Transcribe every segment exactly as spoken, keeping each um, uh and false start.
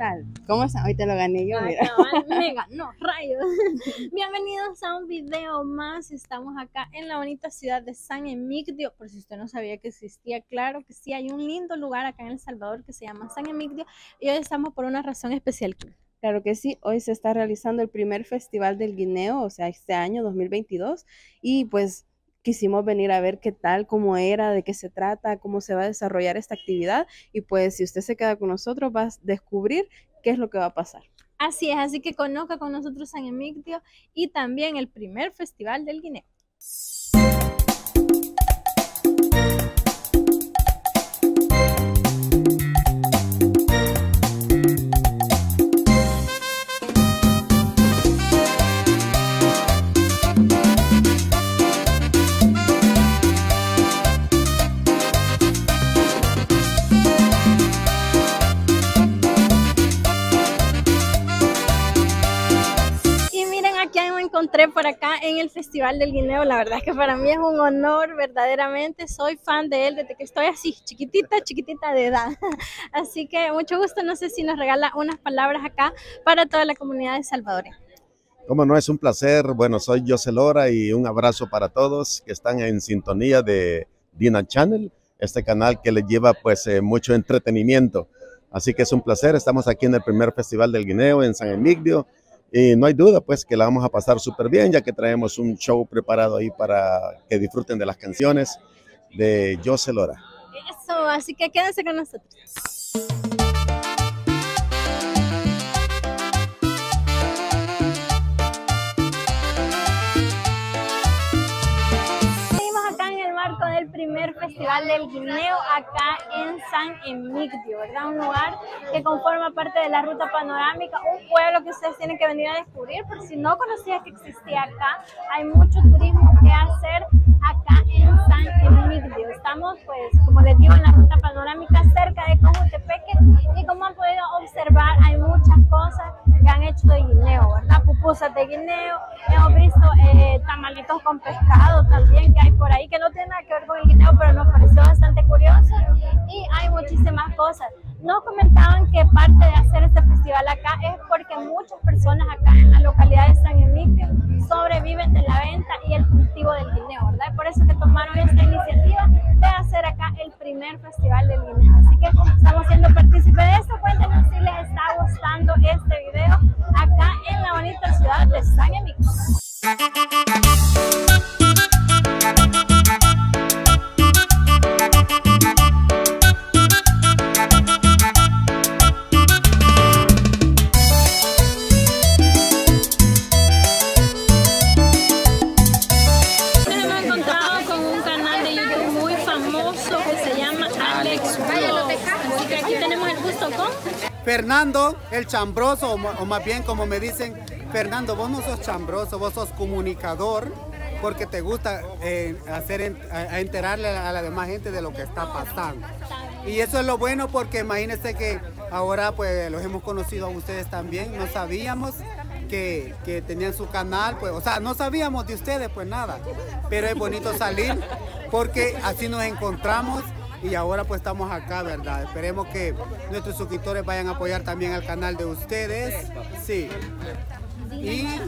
tal? ¿Cómo están? Hoy te lo gané yo, mira. Cabal, me ganó, rayos. Bienvenidos a un video más. Estamos acá en la bonita ciudad de San Emigdio. Por si usted no sabía que existía, claro que sí, hay un lindo lugar acá en El Salvador que se llama San Emigdio y hoy estamos por una razón especial. Claro que sí, hoy se está realizando el primer Festival del Guineo, o sea, este año dos mil veintidós, y pues quisimos venir a ver qué tal, cómo era, de qué se trata, cómo se va a desarrollar esta actividad, y pues si usted se queda con nosotros va a descubrir qué es lo que va a pasar. Así es, así que conozca con nosotros San Emigdio y también el primer Festival del Guineo. Encontré por acá en el Festival del Guineo. La verdad es que para mí es un honor, verdaderamente soy fan de él desde que estoy así, chiquitita, chiquitita de edad. Así que mucho gusto, no sé si nos regala unas palabras acá para toda la comunidad de salvadoreña. Como no, es un placer. Bueno, soy José Lora y un abrazo para todos que están en sintonía de Dina Channel, este canal que les lleva pues eh, mucho entretenimiento. Así que es un placer, estamos aquí en el primer Festival del Guineo en San Emigdio. Y no hay duda pues que la vamos a pasar súper bien, ya que traemos un show preparado ahí para que disfruten de las canciones de José Lora. Eso, así que quédense con nosotros. Del primer Festival del Guineo acá en San Emigdio, ¿verdad? Un lugar que conforma parte de la ruta panorámica, un pueblo que ustedes tienen que venir a descubrir, por si no conocías que existía acá. Hay mucho turismo que hacer acá en San Emigdio. Estamos, pues, como les digo, en la ruta panorámica cerca de Cojutepeque y como han podido observar, hay muchas cosas que han hecho de guineo, ¿verdad? Pupusas de guineo, hemos visto eh, tamalitos con pescado también que hay por ahí, que no tienen nada que ver con el guineo, pero nos pareció bastante curioso y hay muchísimas cosas. Nos comentaban que parte de hacer este festival acá es porque muchas personas acá en la localidad de San Emigdio sobreviven de la venta y el cultivo del guineo, ¿verdad? Y por eso que tomaron esta iniciativa de hacer acá el primer festival del guineo. Así que estamos siendo partícipes de esto. Cuéntenos si les está gustando este video acá en la bonita ciudad de San Emigdio. Fernando, el chambroso, o, o más bien como me dicen, Fernando, vos no sos chambroso, vos sos comunicador, porque te gusta eh, hacer, a, a enterarle a la demás gente de lo que está pasando. Y eso es lo bueno, porque imagínense que ahora pues los hemos conocido a ustedes también, no sabíamos que, que tenían su canal, pues, o sea, no sabíamos de ustedes, pues nada, pero es bonito salir, porque así nos encontramos. Y ahora pues estamos acá, ¿verdad? Esperemos que nuestros suscriptores vayan a apoyar también al canal de ustedes. Sí. Y,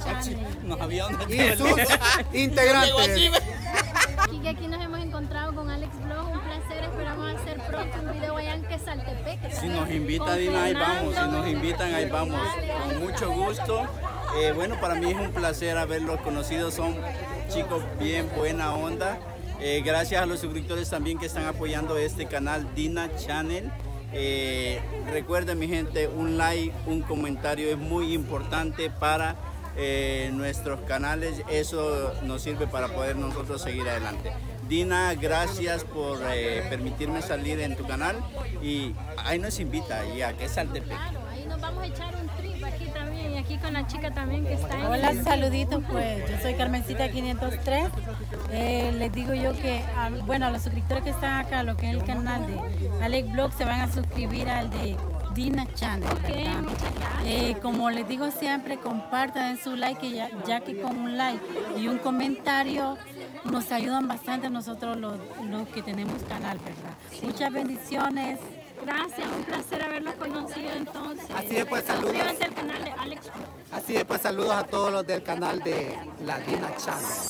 y sus integrantes. Y aquí nos hemos encontrado con Alex Blog, un placer, esperamos hacer pronto un video allá en Quesaltepeque. Si nos invita Dina, ahí vamos, si nos invitan, ahí vamos, con mucho gusto. Eh, bueno, para mí es un placer haberlos conocido, son chicos bien buena onda. Eh, gracias a los suscriptores también que están apoyando este canal Dina Channel. Eh, recuerden mi gente, un like, un comentario es muy importante para eh, nuestros canales, eso nos sirve para poder nosotros seguir adelante. Dina, gracias por eh, permitirme salir en tu canal y ahí nos invita y a Quesaltepeque. Claro, ahí nos vamos a echar un trip aquí también y aquí con la chica también que está en... Hola, saluditos, pues yo soy Carmencita quinientos tres. Eh, les digo yo que, a, bueno, a los suscriptores que están acá, lo que es el canal de Alex Blog, se van a suscribir al de Dina Channel, ¿verdad? Eh, como les digo siempre, compartan su like, ya, ya que con un like y un comentario nos ayudan bastante a nosotros los, los que tenemos canal, ¿verdad? Muchas bendiciones. Gracias, un placer haberlos conocido entonces. Así es, pues saludos. Suscríbanse al canal de Alex. Así es, pues saludos a todos los del canal de la Dina Channel.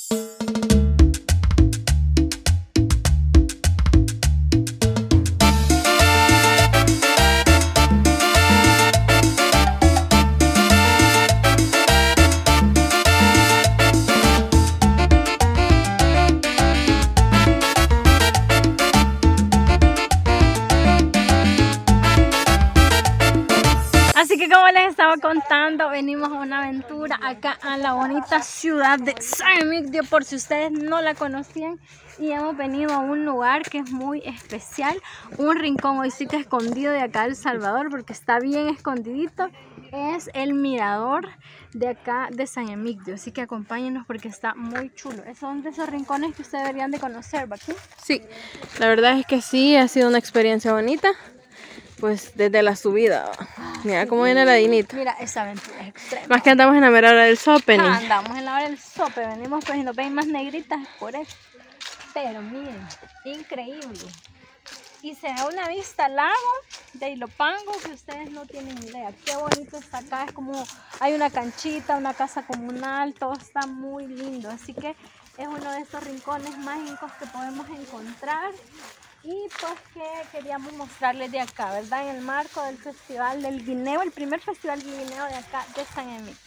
Así que como les estaba contando, venimos a una aventura acá a la bonita ciudad de San Emigdio, por si ustedes no la conocían, y hemos venido a un lugar que es muy especial, un rincón hoy sí que escondido de acá de El Salvador, porque está bien escondidito, es el mirador de acá de San Emigdio, así que acompáñenos porque está muy chulo. Esos son de esos rincones que ustedes deberían de conocer, ¿va? Sí, la verdad es que sí, ha sido una experiencia bonita. Pues desde la subida, mira cómo viene la Dinita. Mira, esa aventura es extrema. Más que andamos en la mera hora del sope, Ah, andamos en la hora del sope, venimos pues y nos ven más negritas por eso. Pero miren, increíble. Y se da una vista al lago de Ilopango que ustedes no tienen idea. Qué bonito está acá, es como hay una canchita, una casa comunal, todo está muy lindo. Así que es uno de esos rincones mágicos que podemos encontrar. Y pues que queríamos mostrarles de acá, ¿verdad? En el marco del Festival del Guineo, el primer Festival del Guineo de acá de San Emigdio.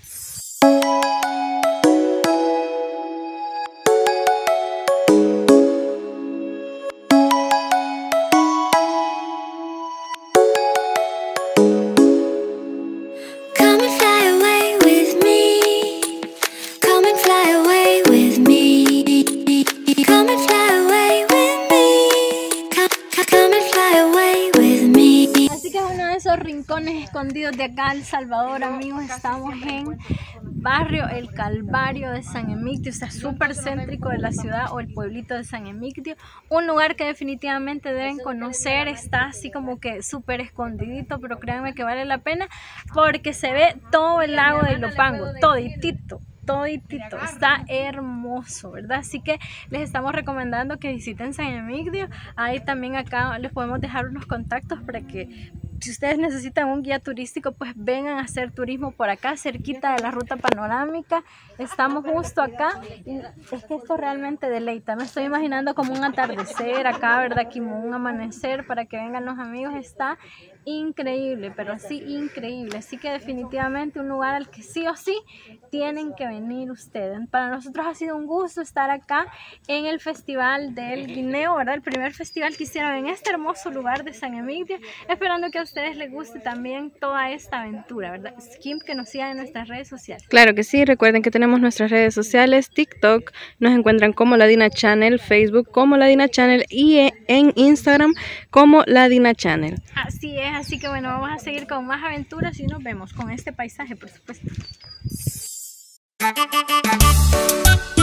Rincones escondidos de acá El Salvador, amigos. Estamos en barrio El Calvario de San Emigdio, o sea, súper céntrico de la ciudad, o el pueblito de San Emigdio, un lugar que definitivamente deben conocer. Está así como que súper escondidito, pero créanme que vale la pena porque se ve todo el lago de Ilopango, toditito. Toditito, está hermoso, ¿verdad? Así que les estamos recomendando que visiten San Emigdio. Ahí también acá les podemos dejar unos contactos para que si ustedes necesitan un guía turístico, pues vengan a hacer turismo por acá, cerquita de la ruta panorámica. Estamos justo acá y es que esto realmente deleita. Me estoy imaginando como un atardecer acá, ¿verdad? Como un amanecer para que vengan los amigos. Está increíble, pero sí increíble. Así que definitivamente un lugar al que sí o sí tienen que venir ustedes. Para nosotros ha sido un gusto estar acá en el Festival del Guineo, ¿verdad? El primer festival que hicieron en este hermoso lugar de San Emigdio. Esperando que a ustedes les guste también toda esta aventura, ¿verdad? Kim, que nos sigan en nuestras redes sociales. Claro que sí, recuerden que tenemos nuestras redes sociales, TikTok, nos encuentran como La Dina Channel, Facebook como La Dina Channel y en Instagram como La Dina Channel. Así es, así que bueno, vamos a seguir con más aventuras y nos vemos con este paisaje, por supuesto.